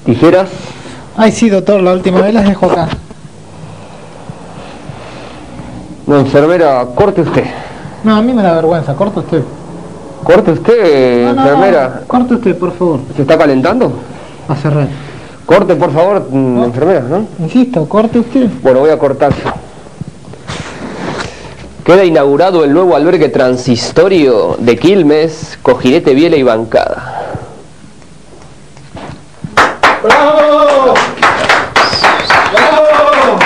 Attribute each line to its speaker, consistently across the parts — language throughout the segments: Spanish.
Speaker 1: ¿Tijeras?
Speaker 2: Ay, sí, doctor, la última vez las dejo acá.
Speaker 1: No, enfermera, corte usted.
Speaker 2: No, a mí me da vergüenza, corta usted.
Speaker 1: ¿Corte usted,
Speaker 2: No,
Speaker 1: enfermera?
Speaker 2: no, corte usted, por favor.
Speaker 1: ¿Se está calentando?
Speaker 2: Hace rato.
Speaker 1: Corte, por favor, enfermera, ¿no?
Speaker 2: Insisto, corte usted.
Speaker 1: Bueno, voy a cortar yo. Queda inaugurado el nuevo albergue transistorio de Quilmes, cojinete, biela y bancada.
Speaker 3: ¡Bravo! ¡Bravo!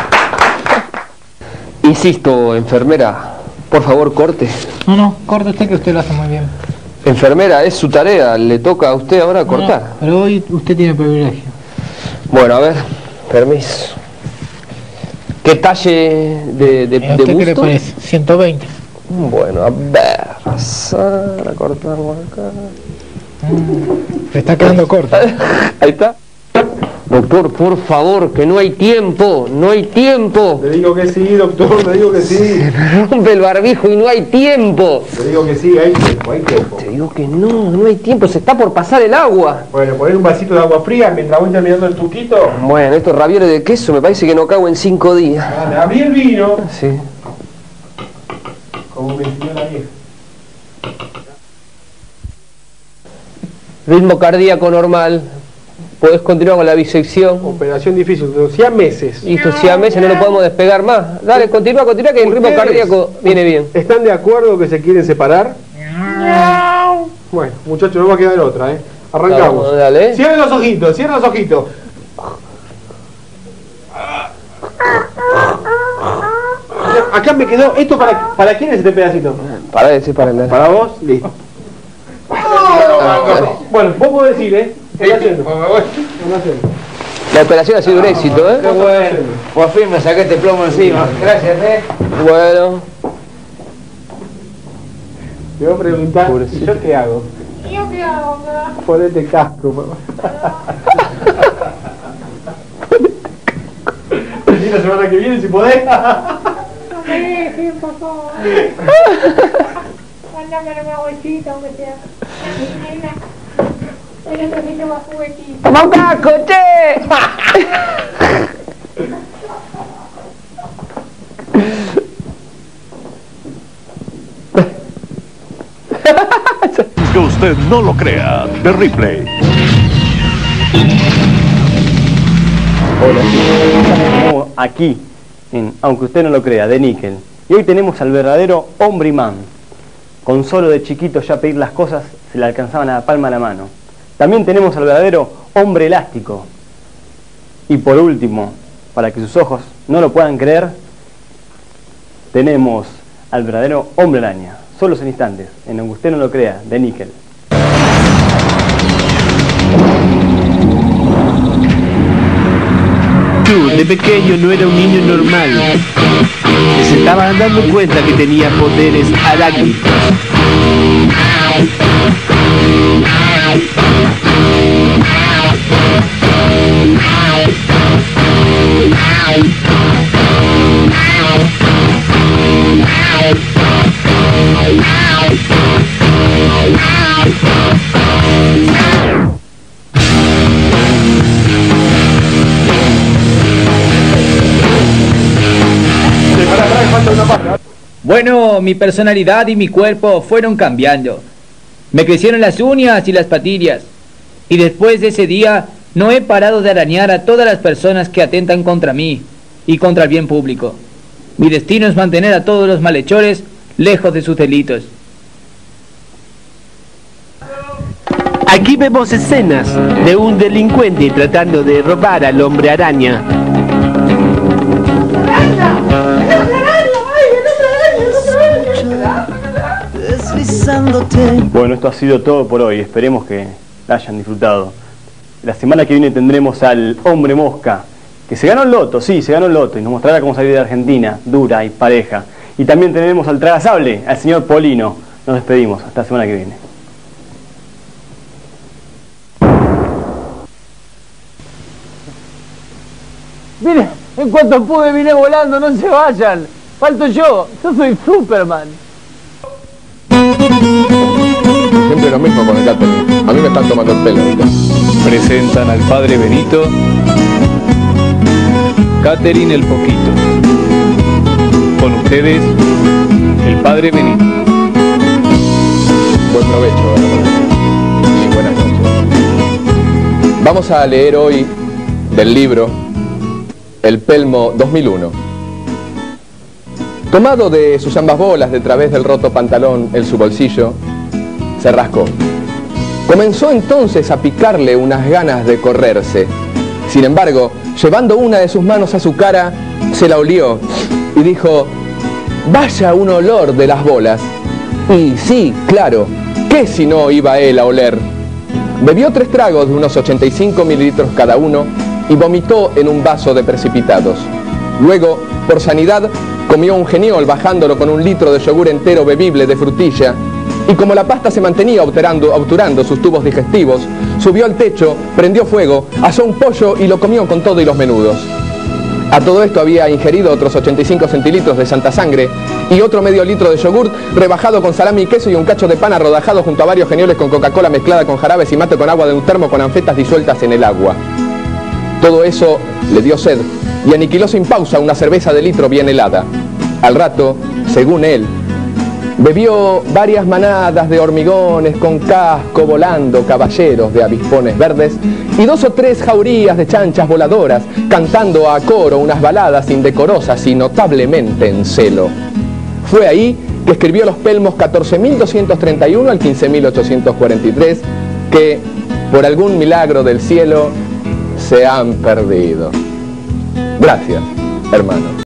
Speaker 1: Insisto, enfermera, por favor, corte.
Speaker 2: No, no, corte usted que usted lo hace muy bien.
Speaker 1: Enfermera, es su tarea, le toca a usted ahora cortar.
Speaker 2: No, pero hoy usted tiene privilegio.
Speaker 1: Bueno, a ver, permiso. ¿Qué talle de
Speaker 2: ¿A usted
Speaker 1: busto?
Speaker 2: qué le parece? 120.
Speaker 1: Bueno, a ver, pasar a cortarlo acá.
Speaker 2: Se está quedando corto.
Speaker 1: Ahí está. Doctor, por favor, que no hay tiempo, no hay tiempo.
Speaker 3: Le digo que sí, doctor, le digo que sí.
Speaker 1: Se me rompe el barbijo y no hay tiempo.
Speaker 3: Le digo que sí, hay tiempo, hay tiempo.
Speaker 1: Te digo que no, no hay tiempo, se está por pasar el agua.
Speaker 3: Bueno, poner un vasito de agua fría mientras voy terminando el tuquito.
Speaker 1: Bueno, estos ravioles de queso me parece que no cago en 5 días.
Speaker 3: Vale, abrí el vino.
Speaker 1: Sí.
Speaker 3: Como me enseñó la vieja.
Speaker 1: Ritmo cardíaco normal. Podés continuar con la bisección.
Speaker 3: Operación difícil, 100 meses.
Speaker 1: Y estos 100 meses no lo podemos despegar más. Dale, continúa, que el ritmo cardíaco viene bien.
Speaker 3: ¿Están de acuerdo que se quieren separar? Bueno, muchachos, no va a quedar otra, ¿eh? Arrancamos.
Speaker 1: Vamos, dale.
Speaker 3: Cierren los ojitos, cierren los ojitos. Acá me quedó, ¿esto para quién es este pedacito?
Speaker 1: Para ese, para el.
Speaker 3: Para vos, listo. Bueno, vos podés decir, ¿eh? Estoy haciendo. Estoy haciendo.
Speaker 1: La operación ha sido un éxito, ¿eh?
Speaker 3: Qué bueno.
Speaker 4: Por fin me saqué este plomo encima. Gracias,
Speaker 1: Bueno.
Speaker 3: Te voy a preguntar,
Speaker 1: Pobrecito.
Speaker 3: ¿y yo qué hago?
Speaker 5: ¿Yo qué hago?
Speaker 3: Ponete casco, papá. Y la semana que viene, si podés.
Speaker 5: No me dejes, por favor. Mándame una bolsita, aunque sea. Nena, yo necesito más juguetitos.
Speaker 1: ¡Toma un casco, che!
Speaker 6: Que usted no lo crea, de Ripley.
Speaker 7: Hola, estamos aquí, aunque usted no lo crea, de níquel. Y hoy tenemos al verdadero hombre imán. Con solo de chiquito ya pedir las cosas se le alcanzaban a la palma de la mano. También tenemos al verdadero hombre elástico. Y por último, para que sus ojos no lo puedan creer, tenemos al verdadero hombre araña. Solos en instantes, en aunque usted no lo crea, de níquel.
Speaker 8: Tú, de pequeño, no era un niño normal. Se estaba dando cuenta que tenía poderes arácnicos.
Speaker 4: Bueno, mi personalidad y mi cuerpo fueron cambiando. Me crecieron las uñas y las patillas. Y después de ese día no he parado de arañar a todas las personas que atentan contra mí y contra el bien público. Mi destino es mantener a todos los malhechores lejos de sus delitos.
Speaker 8: Aquí vemos escenas de un delincuente tratando de robar al hombre araña.
Speaker 7: Bueno, esto ha sido todo por hoy. Esperemos que la hayan disfrutado. La semana que viene tendremos al hombre mosca, que se ganó el loto, sí, se ganó el loto, y nos mostrará cómo salir de Argentina, dura y pareja. Y también tenemos al tragasable, al señor Polino. Nos despedimos, hasta la semana que viene.
Speaker 4: Miren, en cuanto pude vine volando, no se vayan. Falto yo soy Superman.
Speaker 1: Siempre lo mismo con el catering.
Speaker 9: A mí me están tomando el pelo ahorita.
Speaker 4: Presentan al padre Benito, Catherine el Poquito. Con ustedes, el padre Benito.
Speaker 9: Buen provecho, hermano. Y buenas noches. Vamos a leer hoy del libro El Pelmo 2001. Tomado de sus ambas bolas de través del roto pantalón en su bolsillo, se rascó. Comenzó entonces a picarle unas ganas de correrse. Sin embargo, llevando una de sus manos a su cara, se la olió y dijo: vaya un olor de las bolas. Y sí, claro, ¿qué si no iba él a oler? Bebió 3 tragos de unos 85 mililitros cada uno y vomitó en un vaso de precipitados. Luego, por sanidad, comió un geniol bajándolo con 1 litro de yogur entero bebible de frutilla, y como la pasta se mantenía obturando sus tubos digestivos, subió al techo, prendió fuego, asó un pollo y lo comió con todo y los menudos. A todo esto había ingerido otros 85 centilitros de santa sangre y otro medio litro de yogur rebajado con salami y queso y un cacho de pan arrodajado junto a varios genioles con Coca-Cola mezclada con jarabes y mate con agua de un termo con anfetas disueltas en el agua. Todo eso le dio sed y aniquiló sin pausa una cerveza de litro bien helada. Al rato, según él, bebió varias manadas de hormigones con casco volando caballeros de avispones verdes y 2 o 3 jaurías de chanchas voladoras cantando a coro unas baladas indecorosas y notablemente en celo. Fue ahí que escribió los pelmos 14.231 al 15.843 que, por algún milagro del cielo, se han perdido. Gracias, hermano.